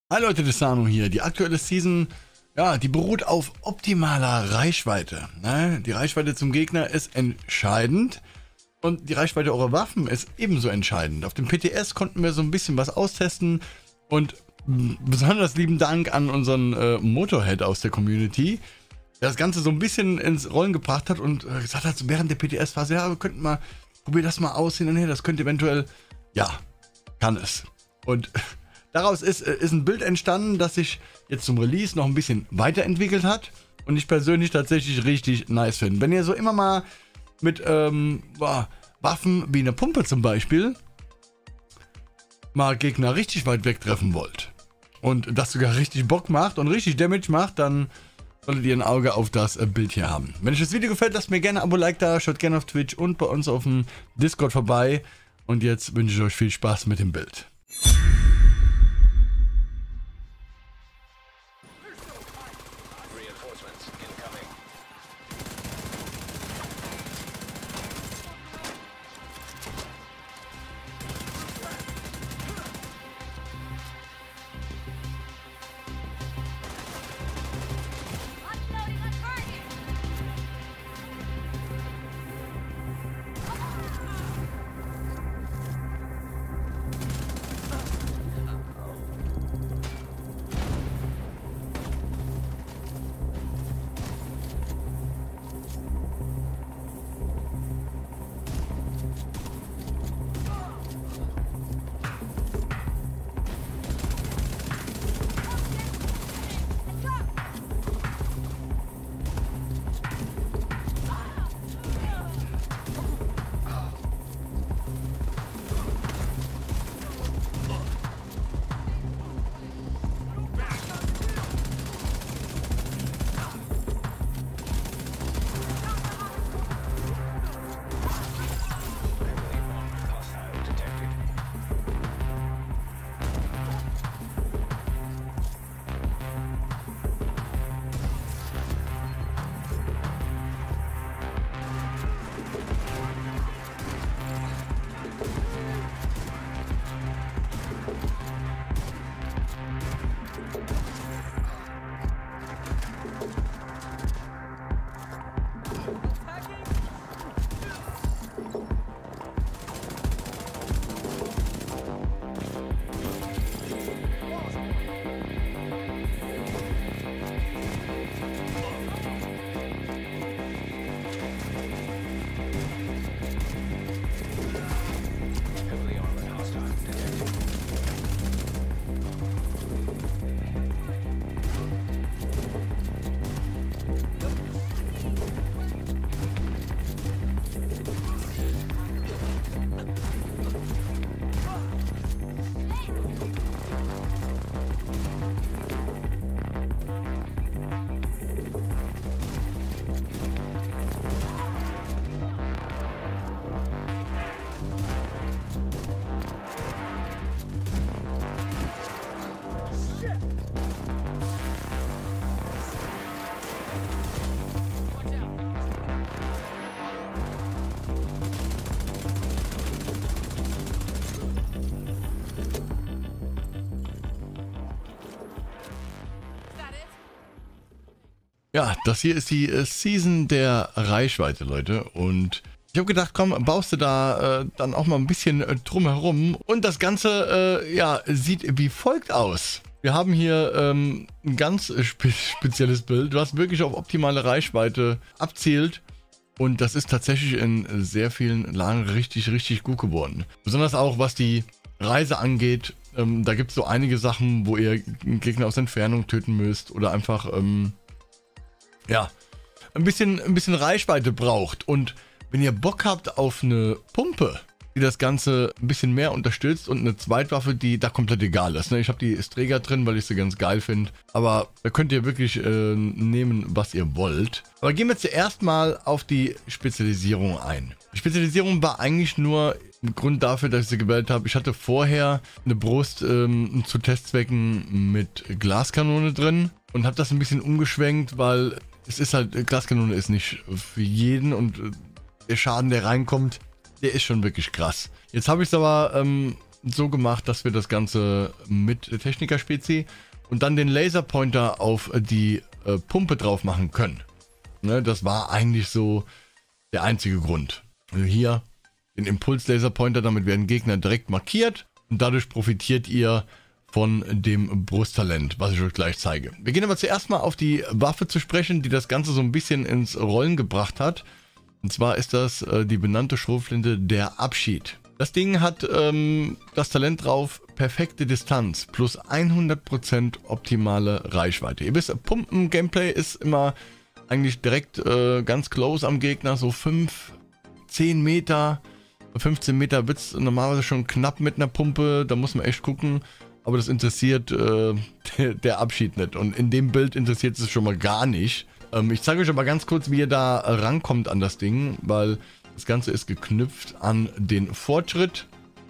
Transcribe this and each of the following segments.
Hi Leute, Desano hier. Die aktuelle Season, ja, die beruht auf optimaler Reichweite. Ne? Die Reichweite zum Gegner ist entscheidend und die Reichweite eurer Waffen ist ebenso entscheidend. Auf dem PTS konnten wir so ein bisschen was austesten und besonders lieben Dank an unseren Motorhead aus der Community, der das Ganze so ein bisschen ins Rollen gebracht hat und gesagt hat, so während der PTS-Phase, ja, wir könnten mal, probier das mal aus, hin und her, das könnte eventuell, ja, kann es. Und daraus ist ein Bild entstanden, das sich jetzt zum Release noch ein bisschen weiterentwickelt hat und ich persönlich tatsächlich richtig nice finde. Wenn ihr so immer mal mit Waffen wie eine Pumpe zum Beispiel mal Gegner richtig weit weg treffen wollt und das sogar richtig Bock macht und richtig Damage macht, dann solltet ihr ein Auge auf das Bild hier haben. Wenn euch das Video gefällt, lasst mir gerne ein Abo, Like da, schaut gerne auf Twitch und bei uns auf dem Discord vorbei. Und jetzt wünsche ich euch viel Spaß mit dem Bild. Ja, das hier ist die Season der Reichweite, Leute. Und ich habe gedacht, komm, baust du da dann auch mal ein bisschen drumherum. Und das Ganze, ja, sieht wie folgt aus. Wir haben hier ein ganz spezielles Bild, was wirklich auf optimale Reichweite abzielt. Und das ist tatsächlich in sehr vielen Lagen richtig, richtig gut geworden. Besonders auch, was die Reise angeht. Da gibt es so einige Sachen, wo ihr Gegner aus Entfernung töten müsst oder einfach ja, ein bisschen Reichweite braucht. Und wenn ihr Bock habt auf eine Pumpe, die das Ganze ein bisschen mehr unterstützt und eine Zweitwaffe, die da komplett egal ist. Ne? Ich habe die Strega drin, weil ich sie ganz geil finde. Aber da könnt ihr wirklich nehmen, was ihr wollt. Aber gehen wir zuerst mal auf die Spezialisierung ein. Die Spezialisierung war eigentlich nur ein Grund dafür, dass ich sie gewählt habe. Ich hatte vorher eine Brust zu Testzwecken mit Glaskanone drin und habe das ein bisschen umgeschwenkt, weil es ist halt, Glaskanone ist nicht für jeden und der Schaden, der reinkommt, der ist schon wirklich krass. Jetzt habe ich es aber so gemacht, dass wir das Ganze mit der Techniker-Spezi und dann den Laserpointer auf die Pumpe drauf machen können. Ne, das war eigentlich so der einzige Grund. Also hier den Impuls-Laserpointer, damit werden Gegner direkt markiert und dadurch profitiert ihr von dem Brusttalent, was ich euch gleich zeige. Wir gehen aber zuerst mal auf die Waffe zu sprechen, die das Ganze so ein bisschen ins Rollen gebracht hat. Und zwar ist das die benannte Schrotflinte der Abschied. Das Ding hat das Talent drauf, perfekte Distanz plus 100% optimale Reichweite. Ihr wisst, Pumpen-Gameplay ist immer eigentlich direkt ganz close am Gegner, so 5, 10 Meter, 15 Meter wird es normalerweise schon knapp mit einer Pumpe, da muss man echt gucken. Aber das interessiert der Abschied nicht. Und in dem Bild interessiert es schon mal gar nicht. Ich zeige euch aber ganz kurz, wie ihr da rankommt an das Ding, weil das Ganze ist geknüpft an den Fortschritt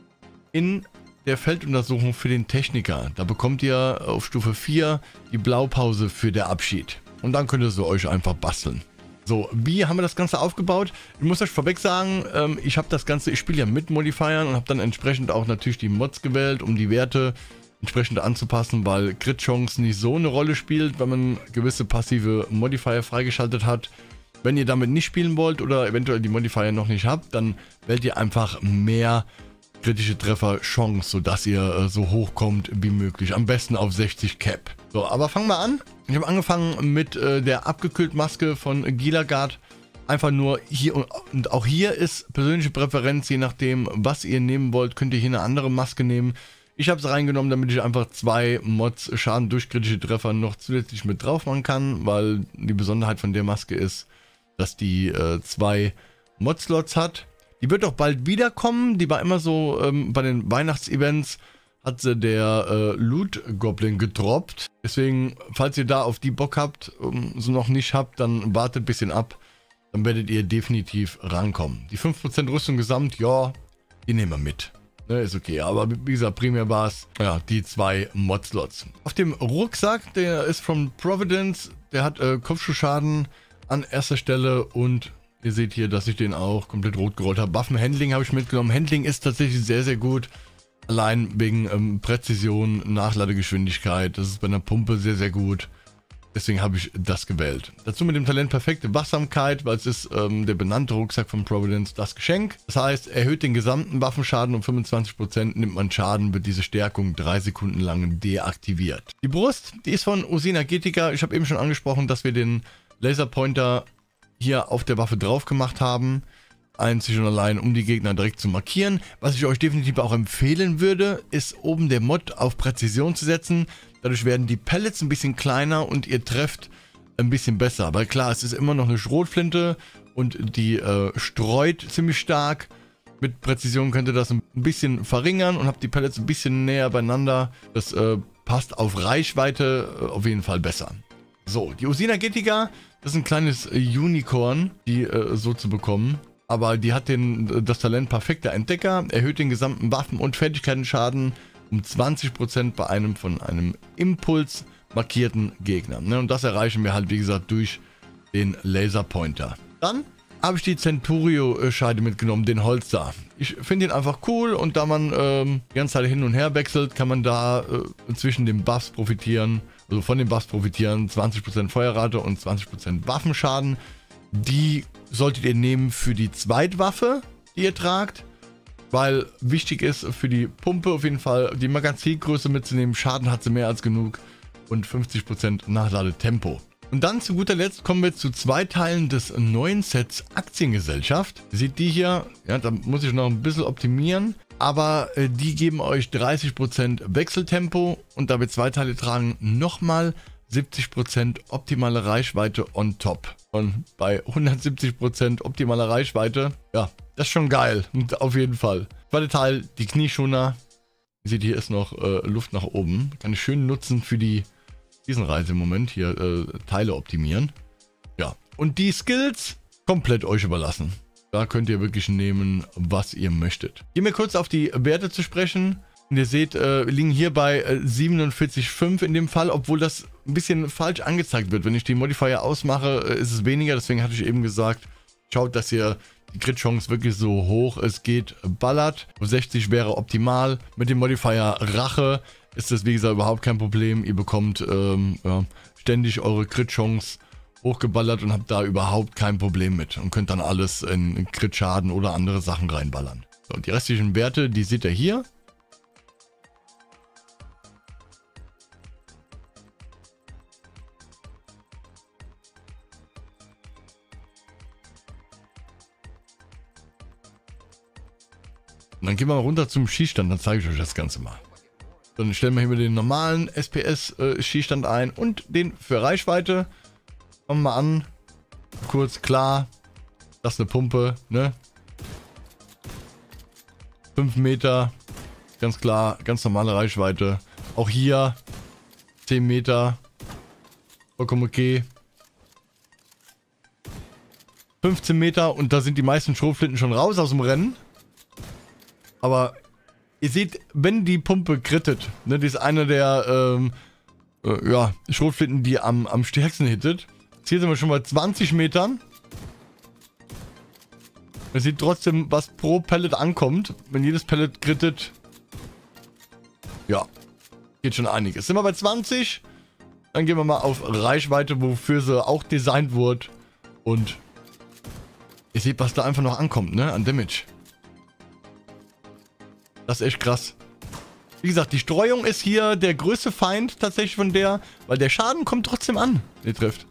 in der Felduntersuchung für den Techniker. Da bekommt ihr auf Stufe 4 die Blaupause für der Abschied. Und dann könnt ihr so euch einfach basteln. So, wie haben wir das Ganze aufgebaut? Ich muss euch vorweg sagen, ich spiele ja mit Modifiern und habe dann entsprechend auch natürlich die Mods gewählt, um die Werte entsprechend anzupassen, weil Crit-Chance nicht so eine Rolle spielt, wenn man gewisse passive Modifier freigeschaltet hat. Wenn ihr damit nicht spielen wollt oder eventuell die Modifier noch nicht habt, dann wählt ihr einfach mehr kritische Treffer-Chance, sodass ihr so hoch kommt wie möglich. Am besten auf 60 Cap. So, aber fangen wir an. Ich habe angefangen mit der Abgekühlt-Maske von Gilagard. Einfach nur hier und auch hier ist persönliche Präferenz, je nachdem, was ihr nehmen wollt, könnt ihr hier eine andere Maske nehmen. Ich habe es reingenommen, damit ich einfach 2 Mods Schaden durch kritische Treffer noch zusätzlich mit drauf machen kann, weil die Besonderheit von der Maske ist, dass die 2 Mod-Slots hat. Die wird auch bald wiederkommen, die war immer so bei den Weihnachtsevents, hat sie der Loot Goblin gedroppt. Deswegen, falls ihr da auf die Bock habt, so noch nicht habt, dann wartet ein bisschen ab, dann werdet ihr definitiv rankommen. Die 5% Rüstung gesamt, ja, die nehmen wir mit. Ne, ist okay, aber wie gesagt, primär war es ja, die 2 Mod-Slots. Auf dem Rucksack, der ist von Providence, der hat Kopfschusschaden an erster Stelle und ihr seht hier, dass ich den auch komplett rot gerollt habe. Waffenhandling habe ich mitgenommen. Handling ist tatsächlich sehr, sehr gut. Allein wegen Präzision, Nachladegeschwindigkeit. Das ist bei einer Pumpe sehr, sehr gut. Deswegen habe ich das gewählt. Dazu mit dem Talent perfekte Wachsamkeit, weil es ist der benannte Rucksack von Providence, das Geschenk. Das heißt, erhöht den gesamten Waffenschaden um 25%, nimmt man Schaden, wird diese Stärkung 3 Sekunden lang deaktiviert. Die Brust, die ist von Usina Getica. Ich habe eben schon angesprochen, dass wir den Laserpointer hier auf der Waffe drauf gemacht haben. Einzig und allein, um die Gegner direkt zu markieren. Was ich euch definitiv auch empfehlen würde, ist oben der Mod auf Präzision zu setzen. Dadurch werden die Pellets ein bisschen kleiner und ihr trefft ein bisschen besser. Weil klar, es ist immer noch eine Schrotflinte und die streut ziemlich stark. Mit Präzision könnt ihr das ein bisschen verringern und habt die Pellets ein bisschen näher beieinander. Das passt auf Reichweite auf jeden Fall besser. So, die Usina Getica, das ist ein kleines Unicorn, die so zu bekommen. Aber die hat das Talent perfekter Entdecker, erhöht den gesamten Waffen- und Fertigkeitenschaden um 20% bei einem von einem Impuls markierten Gegner. Ne? Und das erreichen wir halt, wie gesagt, durch den Laserpointer. Dann habe ich die Centurio-Scheide mitgenommen, den Holster. Ich finde ihn einfach cool und da man die ganze Zeit hin und her wechselt, kann man da zwischen den Buffs profitieren, also von den Buffs profitieren, 20% Feuerrate und 20% Waffenschaden. Die solltet ihr nehmen für die Zweitwaffe, die ihr tragt, weil wichtig ist für die Pumpe auf jeden Fall die Magazingröße mitzunehmen. Schaden hat sie mehr als genug und 50% Nachladetempo. Und dann zu guter Letzt kommen wir zu 2 Teilen des neuen Sets Aktiengesellschaft. Ihr seht die hier, ja, da muss ich noch ein bisschen optimieren, aber die geben euch 30% Wechseltempo und da wir 2 Teile tragen, nochmal 70% optimale Reichweite on top. Und bei 170% optimaler Reichweite, ja, das ist schon geil. Und auf jeden Fall. Zweiter Teil, die Knieschoner. Ihr seht, hier ist noch Luft nach oben. Kann ich schön nutzen für diesen Reise im Moment. Hier Teile optimieren. Ja, und die Skills komplett euch überlassen. Da könnt ihr wirklich nehmen, was ihr möchtet. Gehen wir kurz auf die Werte zu sprechen. Und ihr seht, wir liegen hier bei 47,5 in dem Fall, obwohl das ein bisschen falsch angezeigt wird. Wenn ich die Modifier ausmache, ist es weniger. Deswegen hatte ich eben gesagt, schaut, dass ihr die Crit-Chance wirklich so hoch es geht ballert. 60 wäre optimal. Mit dem Modifier Rache ist das wie gesagt überhaupt kein Problem. Ihr bekommt ja, ständig eure Crit-Chance hochgeballert und habt da überhaupt kein Problem mit. Und könnt dann alles in Crit-Schaden oder andere Sachen reinballern. So, und die restlichen Werte, die seht ihr hier. Und dann gehen wir mal runter zum Schießstand, dann zeige ich euch das Ganze mal. Dann stellen wir hier den normalen SPS-Schießstand ein und den für Reichweite. Fangen wir mal an. Kurz klar. Das ist eine Pumpe, ne? 5 Meter. Ganz klar, ganz normale Reichweite. Auch hier 10 Meter. Vollkommen okay. 15 Meter und da sind die meisten Schrotflinten schon raus aus dem Rennen. Aber ihr seht, wenn die Pumpe crittet, ne, die ist eine der ja, Schrotflinten, die am stärksten hittet. Jetzt hier sind wir schon bei 20 Metern. Man sieht trotzdem, was pro Pellet ankommt. Wenn jedes Pellet crittet, ja, geht schon einiges. Sind wir bei 20, dann gehen wir mal auf Reichweite, wofür sie auch designt wurde. Und ihr seht, was da einfach noch ankommt, ne, an Damage. Das ist echt krass. Wie gesagt, die Streuung ist hier der größte Feind tatsächlich von der, weil der Schaden kommt trotzdem an, der trifft.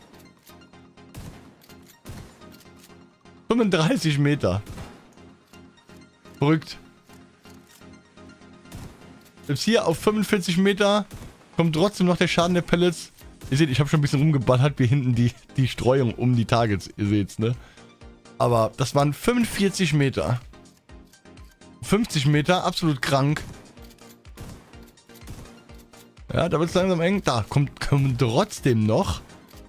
35 Meter. Verrückt. Selbst hier auf 45 Meter kommt trotzdem noch der Schaden der Pellets. Ihr seht, ich habe schon ein bisschen rumgeballert, wie hinten die Streuung um die Targets, ihr seht's, ne? Aber das waren 45 Meter. 50 Meter, absolut krank. Ja, da wird es langsam eng. Da kommt trotzdem noch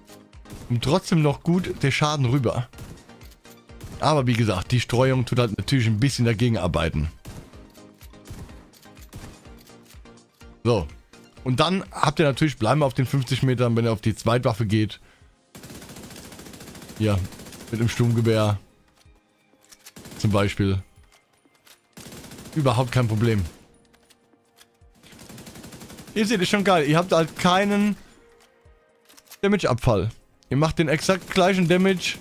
gut der Schaden rüber. Aber wie gesagt, die Streuung tut halt natürlich ein bisschen dagegen arbeiten. So. Und dann habt ihr natürlich, bleiben wir auf den 50 Metern, wenn ihr auf die Zweitwaffe geht. Hier, mit dem Sturmgewehr. Zum Beispiel. Überhaupt kein Problem. Ihr seht, ist schon geil. Ihr habt halt keinen Damage-Abfall. Ihr macht den exakt gleichen Damage.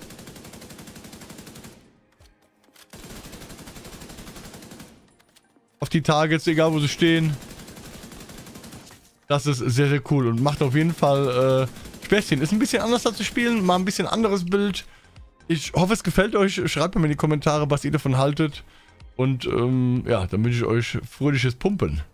Auf die Targets, egal wo sie stehen. Das ist sehr, sehr cool und macht auf jeden Fall Späßchen. Ist ein bisschen anders da zu spielen, mal ein bisschen anderes Bild. Ich hoffe, es gefällt euch. Schreibt mir in die Kommentare, was ihr davon haltet. Und ja, dann wünsche ich euch fröhliches Pumpen.